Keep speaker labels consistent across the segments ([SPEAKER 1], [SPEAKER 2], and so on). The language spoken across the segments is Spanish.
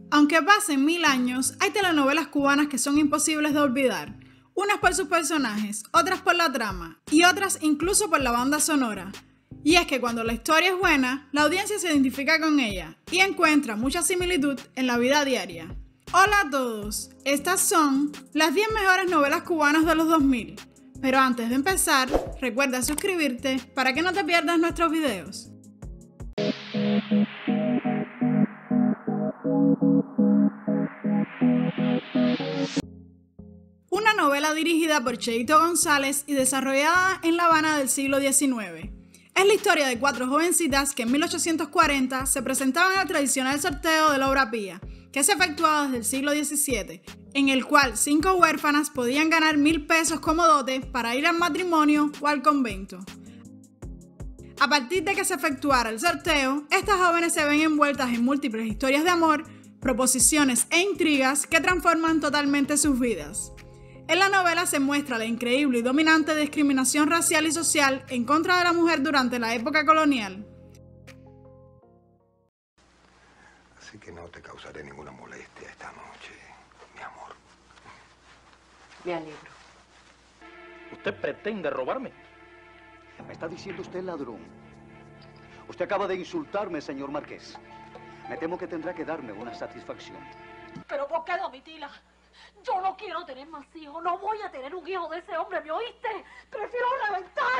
[SPEAKER 1] Aunque pasen 1000 años, hay telenovelas cubanas que son imposibles de olvidar. Unas por sus personajes, otras por la trama y otras incluso por la banda sonora. Y es que cuando la historia es buena, la audiencia se identifica con ella y encuentra mucha similitud en la vida diaria. Hola a todos, estas son las 10 mejores novelas cubanas de los 2000. Pero antes de empezar, recuerda suscribirte para que no te pierdas nuestros videos. Una novela dirigida por Cheito González y desarrollada en La Habana del siglo XIX. Es la historia de 4 jovencitas que en 1840 se presentaban en el tradicional sorteo de la obra pía, que se efectuaba desde el siglo XVII, en el cual 5 huérfanas podían ganar 1000 pesos como dote para ir al matrimonio o al convento. A partir de que se efectuara el sorteo, estas jóvenes se ven envueltas en múltiples historias de amor, proposiciones e intrigas que transforman totalmente sus vidas. En la novela se muestra la increíble y dominante discriminación racial y social en contra de la mujer durante la época colonial.
[SPEAKER 2] Así que no te causaré ninguna molestia esta noche, mi amor.
[SPEAKER 3] Me alegro.
[SPEAKER 4] ¿Usted pretende robarme?
[SPEAKER 5] ¿Me está diciendo usted ladrón? Usted acaba de insultarme, señor Marqués. Me temo que tendrá que darme una satisfacción.
[SPEAKER 3] ¿Pero por qué, Domitila? Yo no quiero tener más hijos. No voy a tener un hijo de ese hombre, ¿me oíste? ¡Prefiero reventar!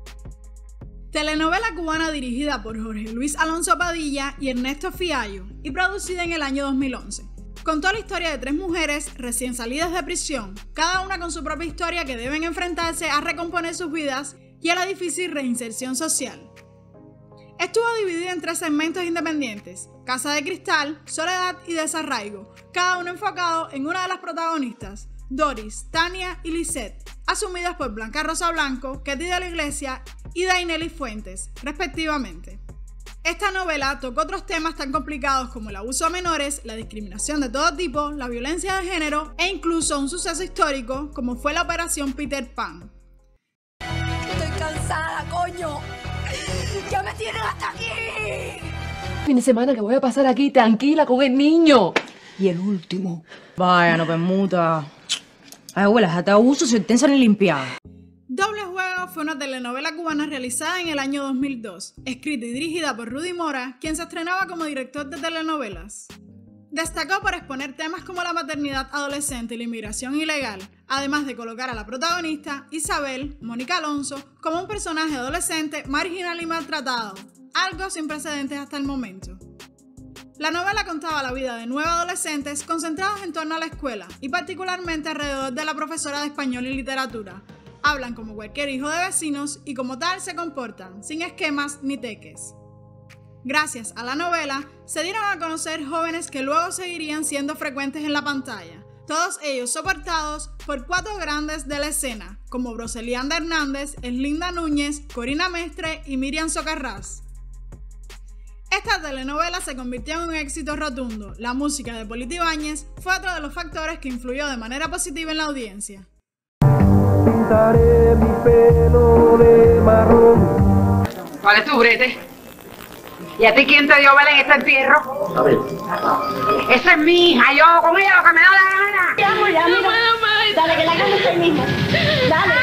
[SPEAKER 1] Telenovela cubana dirigida por Jorge Luis Alonso Padilla y Ernesto Fiallo y producida en el año 2011. Contó la historia de 3 mujeres recién salidas de prisión, cada una con su propia historia que deben enfrentarse a recomponer sus vidas y a la difícil reinserción social. Estuvo dividida en 3 segmentos independientes: Casa de Cristal, Soledad y Desarraigo, cada uno enfocado en una de las protagonistas, Doris, Tania y Lisette, asumidas por Blanca Rosa Blanco, Ketty de la Iglesia y Dainely Fuentes, respectivamente. Esta novela tocó otros temas tan complicados como el abuso a menores, la discriminación de todo tipo, la violencia de género e incluso un suceso histórico como fue la Operación Peter Pan.
[SPEAKER 3] Estoy cansada, coño. ¡Ya me tienen hasta aquí!
[SPEAKER 6] Fin de semana que voy a pasar aquí tranquila con el niño. Y el último.
[SPEAKER 7] Vaya, no permuta. Ay, abuela, hasta abuso sentencia ni limpiar.
[SPEAKER 1] Doble Juego fue una telenovela cubana realizada en el año 2002, escrita y dirigida por Rudy Mora, quien se estrenaba como director de telenovelas. Destacó por exponer temas como la maternidad adolescente y la inmigración ilegal, además de colocar a la protagonista, Isabel, Mónica Alonso, como un personaje adolescente marginal y maltratado, algo sin precedentes hasta el momento. La novela contaba la vida de 9 adolescentes concentrados en torno a la escuela y particularmente alrededor de la profesora de español y literatura. Hablan como cualquier hijo de vecinos y como tal se comportan, sin esquemas ni teques. Gracias a la novela, se dieron a conocer jóvenes que luego seguirían siendo frecuentes en la pantalla, todos ellos soportados por 4 grandes de la escena, como Broselianda Hernández, Eslinda Núñez, Corina Mestre y Miriam Socarrás. Esta telenovela se convirtió en un éxito rotundo. La música de Polito Ibáñez fue otro de los factores que influyó de manera positiva en la audiencia.
[SPEAKER 8] Pintaré mi pelo de marrón.
[SPEAKER 9] ¿Cuál es tu brete? ¿Y a ti quién te dio vela en este entierro?
[SPEAKER 8] A ver.
[SPEAKER 9] Esa es mi hija, yo con ella lo que me da la gana.
[SPEAKER 3] Ya, mira. Dale, que la cama está ahí mismo. Dale.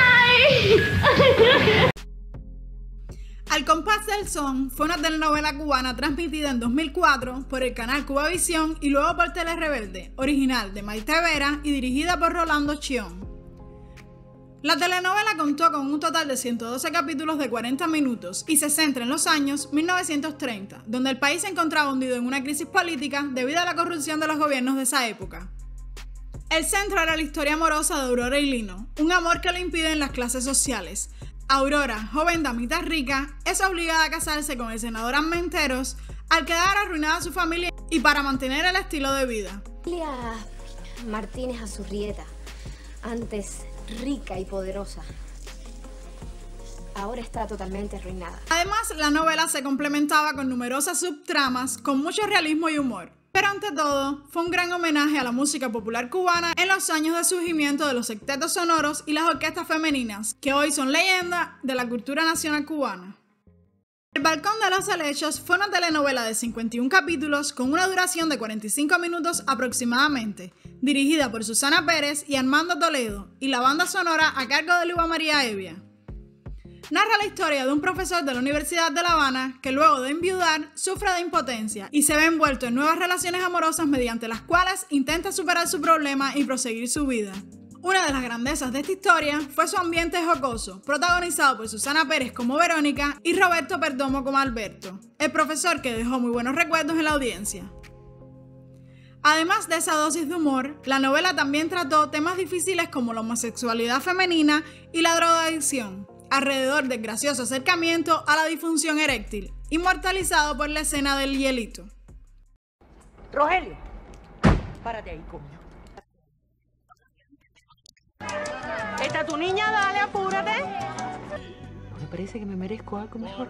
[SPEAKER 1] Al compás del son fue una telenovela cubana transmitida en 2004 por el canal Cubavisión y luego por Tele Rebelde, original de Maite Vera y dirigida por Rolando Chión. La telenovela contó con un total de 112 capítulos de 40 minutos y se centra en los años 1930, donde el país se encontraba hundido en una crisis política debido a la corrupción de los gobiernos de esa época. El centro era la historia amorosa de Aurora y Lino, un amor que le impiden las clases sociales. Aurora, joven damita rica, es obligada a casarse con el senador Armenteros al quedar arruinada su familia y para mantener el estilo de vida.
[SPEAKER 10] Familia Martínez Azurrieta, antes rica y poderosa, ahora está totalmente arruinada.
[SPEAKER 1] Además, la novela se complementaba con numerosas subtramas con mucho realismo y humor. Pero ante todo, fue un gran homenaje a la música popular cubana en los años de surgimiento de los sectetos sonoros y las orquestas femeninas, que hoy son leyenda de la cultura nacional cubana. El Balcón de los Helechos fue una telenovela de 51 capítulos con una duración de 45 minutos aproximadamente, dirigida por Susana Pérez y Armando Toledo, y la banda sonora a cargo de Luba María Evia. Narra la historia de un profesor de la Universidad de La Habana que luego de enviudar sufre de impotencia y se ve envuelto en nuevas relaciones amorosas mediante las cuales intenta superar su problema y proseguir su vida. Una de las grandezas de esta historia fue su ambiente jocoso, protagonizado por Susana Pérez como Verónica y Roberto Perdomo como Alberto, el profesor que dejó muy buenos recuerdos en la audiencia. Además de esa dosis de humor, la novela también trató temas difíciles como la homosexualidad femenina y la drogadicción, alrededor del gracioso acercamiento a la disfunción eréctil, inmortalizado por la escena del hielito.
[SPEAKER 11] Rogelio, párate ahí, coño. ¿Está tu niña? Dale, apúrate. Me parece que me merezco algo mejor.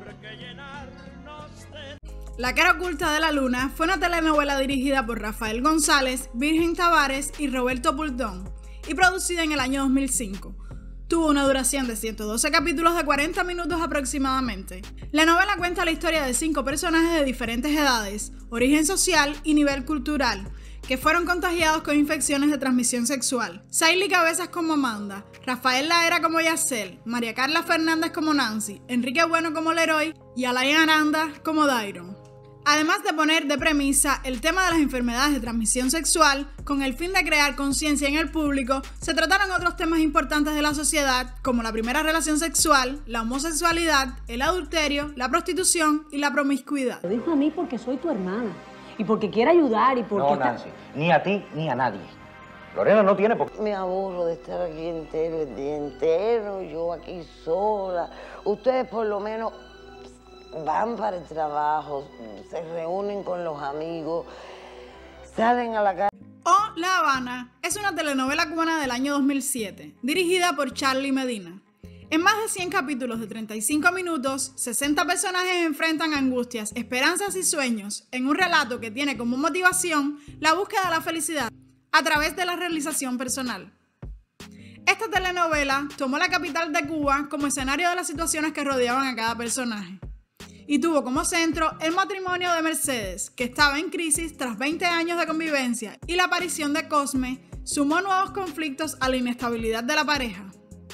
[SPEAKER 1] La cara oculta de la luna fue una telenovela dirigida por Rafael González, Virgen Tavares y Roberto Pultón, y producida en el año 2005. Tuvo una duración de 112 capítulos de 40 minutos aproximadamente. La novela cuenta la historia de 5 personajes de diferentes edades, origen social y nivel cultural, que fueron contagiados con infecciones de transmisión sexual. Saily Cabezas como Amanda, Rafael Laera como Yacel, María Carla Fernández como Nancy, Enrique Bueno como Leroy y Alain Aranda como Dairon. Además de poner de premisa el tema de las enfermedades de transmisión sexual, con el fin de crear conciencia en el público, se trataron otros temas importantes de la sociedad, como la primera relación sexual, la homosexualidad, el adulterio, la prostitución y la promiscuidad.
[SPEAKER 12] Lo dijo a mí porque soy tu hermana, y porque quiere ayudar, y porque...
[SPEAKER 4] No, Nancy, ni a ti ni a nadie. Lorena no tiene por qué...
[SPEAKER 13] Me aburro de estar aquí entero, el día entero, yo aquí sola. Ustedes por lo menos van para el trabajo, se reúnen con los amigos, salen a la calle.
[SPEAKER 1] La Habana es una telenovela cubana del año 2007, dirigida por Charly Medina. En más de 100 capítulos de 35 minutos, 60 personajes enfrentan angustias, esperanzas y sueños en un relato que tiene como motivación la búsqueda de la felicidad a través de la realización personal. Esta telenovela tomó la capital de Cuba como escenario de las situaciones que rodeaban a cada personaje. Y tuvo como centro el matrimonio de Mercedes, que estaba en crisis tras 20 años de convivencia, y la aparición de Cosme sumó nuevos conflictos a la inestabilidad de la pareja.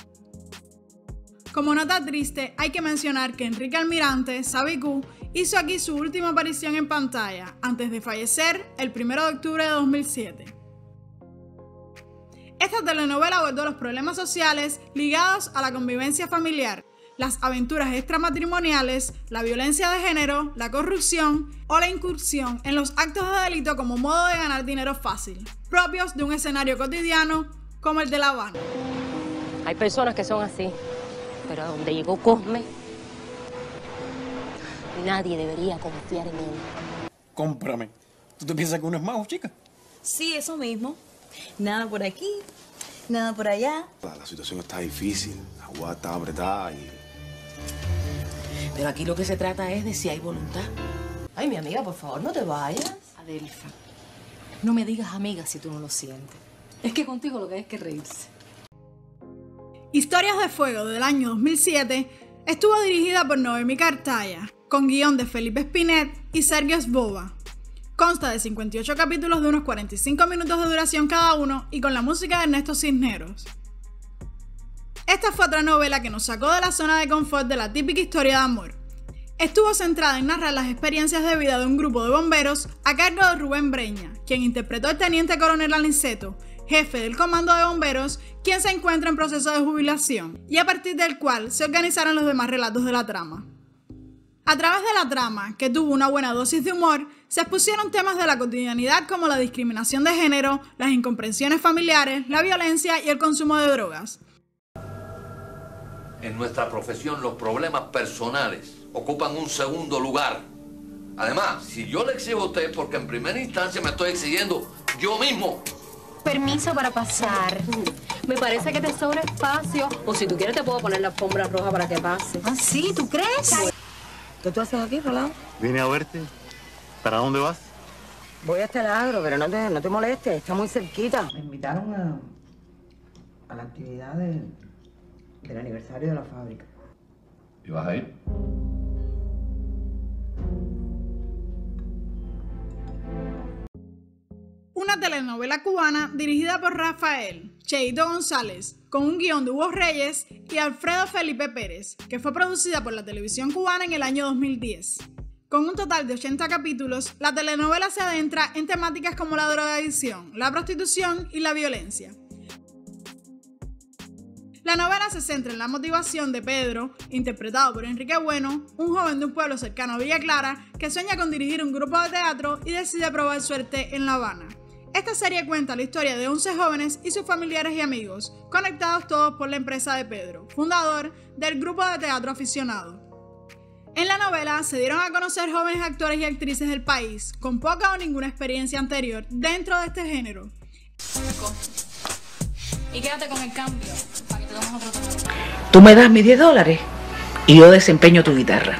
[SPEAKER 1] Como nota triste, hay que mencionar que Enrique Almirante, Sabicú, hizo aquí su última aparición en pantalla, antes de fallecer el 1 de octubre de 2007. Esta telenovela abordó los problemas sociales ligados a la convivencia familiar, las aventuras extramatrimoniales, la violencia de género, la corrupción o la incursión en los actos de delito como modo de ganar dinero fácil, propios de un escenario cotidiano como el de La Habana.
[SPEAKER 11] Hay personas que son así, pero a donde llegó Cosme, nadie debería confiar en él.
[SPEAKER 14] Cómprame. ¿Tú te piensas que uno es mago, chica?
[SPEAKER 15] Sí, eso mismo. Nada por aquí, nada por allá.
[SPEAKER 16] La situación está difícil, la jugada está apretada y...
[SPEAKER 6] Pero aquí lo que se trata es de si hay voluntad.
[SPEAKER 15] Ay, mi amiga, por favor, no te vayas.
[SPEAKER 6] Adelfa, no me digas amiga si tú no lo sientes. Es que contigo lo que hay es que reírse.
[SPEAKER 1] Historias de Fuego del año 2007 estuvo dirigida por Noemi Cartaya, con guión de Felipe Espinet y Sergio Esboba. Consta de 58 capítulos de unos 45 minutos de duración cada uno y con la música de Ernesto Cisneros. Esta fue otra novela que nos sacó de la zona de confort de la típica historia de amor. Estuvo centrada en narrar las experiencias de vida de un grupo de bomberos a cargo de Rubén Breña, quien interpretó al teniente coronel Aniceto, jefe del comando de bomberos, quien se encuentra en proceso de jubilación, y a partir del cual se organizaron los demás relatos de la trama. A través de la trama, que tuvo una buena dosis de humor, se expusieron temas de la cotidianidad como la discriminación de género, las incomprensiones familiares, la violencia y el consumo de drogas.
[SPEAKER 17] En nuestra profesión los problemas personales ocupan un segundo lugar. Además, si yo le exijo a usted, porque en primera instancia me estoy exigiendo yo mismo.
[SPEAKER 10] Permiso para pasar.
[SPEAKER 11] Me parece que te sobra espacio. O si tú quieres te puedo poner la alfombra roja para que pase.
[SPEAKER 10] ¿Ah, sí? ¿Tú crees?
[SPEAKER 15] ¿Qué tú haces aquí, Rolando?
[SPEAKER 18] Vine a verte. ¿Para dónde vas?
[SPEAKER 15] Voy hasta el agro, pero no te molestes, está muy cerquita.
[SPEAKER 19] Me invitaron a la actividad del aniversario de la fábrica.
[SPEAKER 18] ¿Y vas a ir?
[SPEAKER 1] una telenovela cubana dirigida por Rafael Cheito González, con un guión de Hugo Reyes y Alfredo Felipe Pérez, que fue producida por la televisión cubana en el año 2010. Con un total de 80 capítulos, la telenovela se adentra en temáticas como la drogadicción, la prostitución y la violencia. La novela se centra en la motivación de Pedro, interpretado por Enrique Bueno, un joven de un pueblo cercano a Villa Clara que sueña con dirigir un grupo de teatro y decide probar suerte en La Habana. Esta serie cuenta la historia de 11 jóvenes y sus familiares y amigos, conectados todos por la empresa de Pedro, fundador del grupo de teatro aficionado. En la novela se dieron a conocer jóvenes actores y actrices del país, con poca o ninguna experiencia anterior dentro de este género.
[SPEAKER 20] Y quédate con el cambio, para que te demos otro trabajo.
[SPEAKER 9] Tú me das mis $10 y yo desempeño tu guitarra.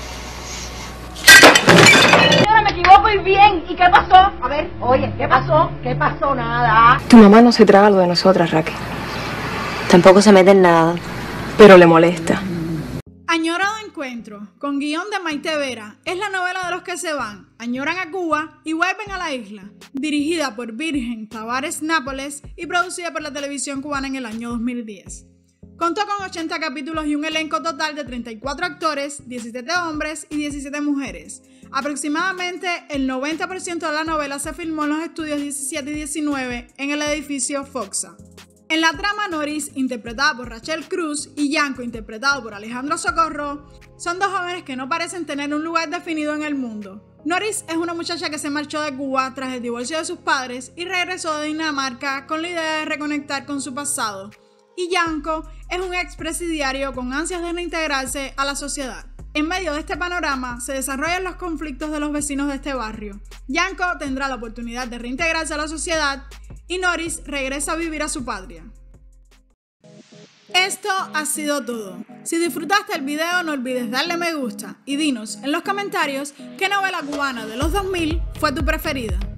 [SPEAKER 11] Señora, me equivoco y bien. ¿Y qué pasó? A ver, oye, ¿qué pasó? ¿Qué pasó? Nada.
[SPEAKER 6] Tu mamá no se traga lo de nosotras, Raquel.
[SPEAKER 7] Tampoco se mete en nada.
[SPEAKER 6] Pero le molesta.
[SPEAKER 1] Añorado Encuentro, con guión de Maite Vera, es la novela de los que se van, añoran a Cuba y vuelven a la isla, dirigida por Virgen Tavares Nápoles y producida por la televisión cubana en el año 2010. Contó con 80 capítulos y un elenco total de 34 actores, 17 hombres y 17 mujeres. Aproximadamente el 90% de la novela se filmó en los estudios 17 y 19 en el edificio Foxa. En la trama, Noris, interpretada por Rachel Cruz, y Yanko, interpretado por Alejandro Socorro, son dos jóvenes que no parecen tener un lugar definido en el mundo. Noris es una muchacha que se marchó de Cuba tras el divorcio de sus padres y regresó de Dinamarca con la idea de reconectar con su pasado. Y Yanko es un expresidiario con ansias de reintegrarse a la sociedad. En medio de este panorama se desarrollan los conflictos de los vecinos de este barrio. Yanko tendrá la oportunidad de reintegrarse a la sociedad y Noris regresa a vivir a su patria. Esto ha sido todo. Si disfrutaste el video, no olvides darle me gusta y dinos en los comentarios qué novela cubana de los 2000 fue tu preferida.